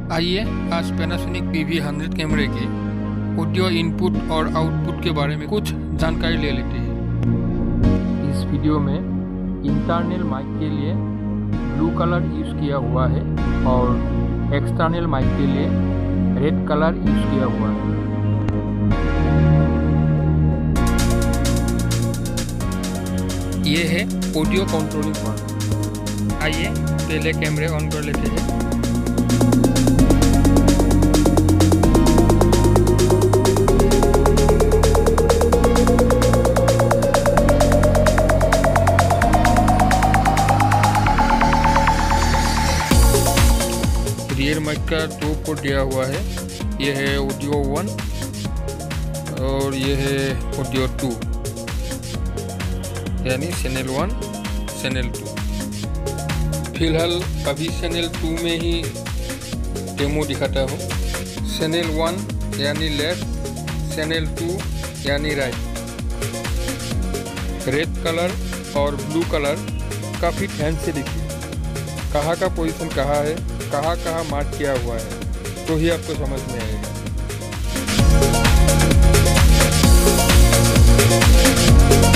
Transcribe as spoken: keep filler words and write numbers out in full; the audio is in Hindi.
आइए आज पैनासोनिक पी वी हंड्रेड कैमरे के ऑडियो इनपुट और आउटपुट के बारे में कुछ जानकारी ले लेते हैं। इस वीडियो में इंटरनल माइक के लिए ब्लू कलर यूज़ किया हुआ है और एक्सटर्नल माइक के लिए रेड कलर यूज़ किया हुआ है। ये है ऑडियो कंट्रोलिंग पार्ट। आइए पहले कैमरे ऑन कर लेते हैं। रियर माइक का दो पोर्ट दिया हुआ है। ये है ऑडियो वन और ये है ऑडियो टू, यानी चैनल वन चैनल टू। फिलहाल अभी चैनल टू में ही डेमो दिखाता हूँ। चैनल वन यानी लेफ्ट, चैनल टू यानी राइट। रेड कलर और ब्लू कलर काफ़ी ध्यान से देखिए, कहाँ का पोजीशन कहाँ है, कहाँ कहाँ मार्क किया हुआ है, तो ही आपको समझ में आएगा।